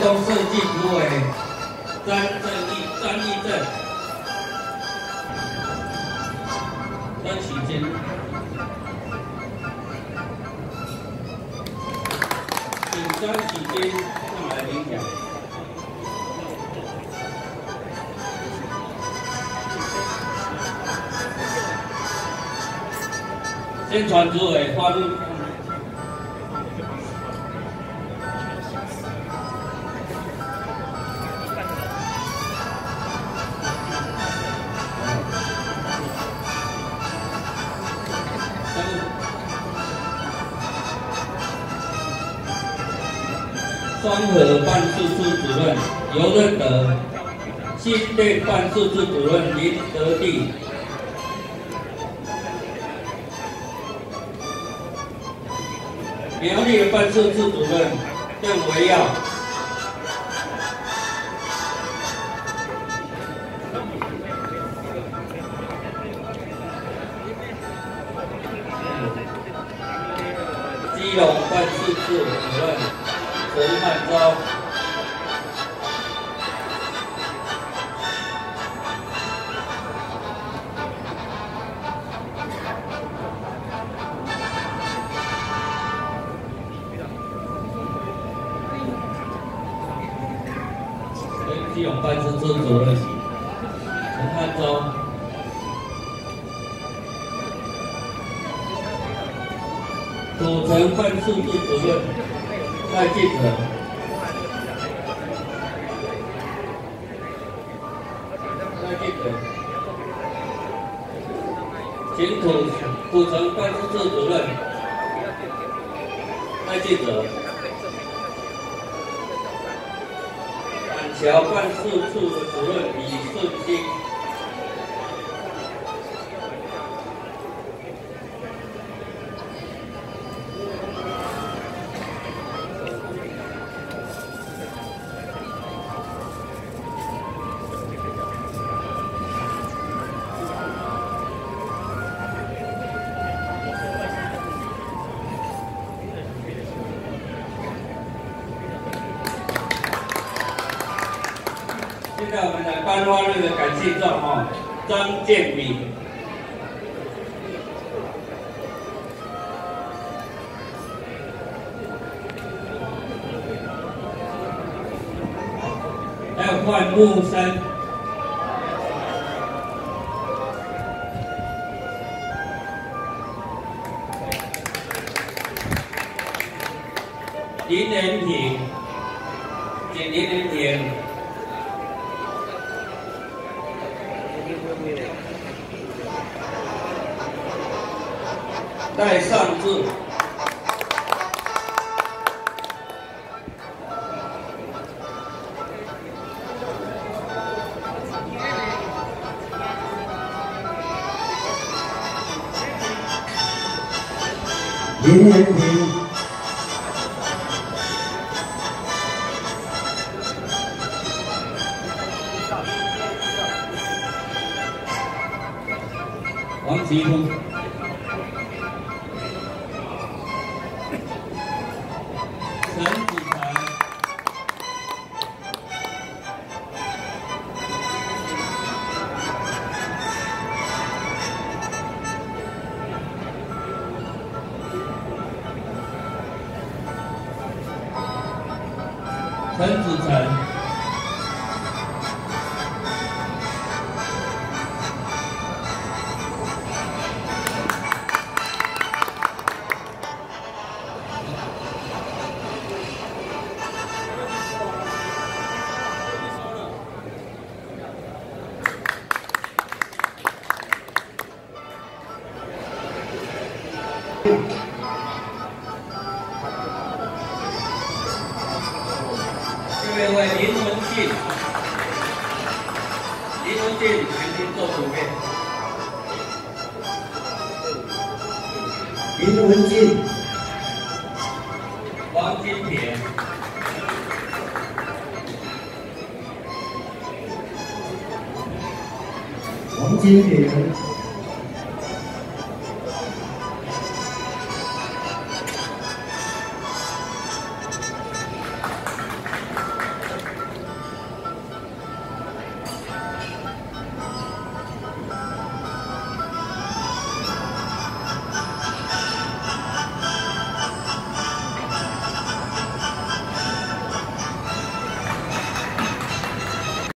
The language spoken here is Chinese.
动设计主委张义正、张启金。 张启金上来领奖。宣传主委花路。双河办事处主任尤润德，新队办事处主任林德地，苗栗办事处主任邓维耀，基隆办事处主任。 陈汉昭，基隆办事处主任陈汉昭，土城办事处主任。 赖记者，请土城办事处主任赖记者，板桥办事处的主任李顺兴。 现在我们来颁发那个感谢状哦，张建敏。还有换木生。林连平，林连平。 戴尚志， 林连平， 王吉峰。 陈子涵，陈子成，第二位林文进，全军做准备。 林文进， 王金田， 王金田。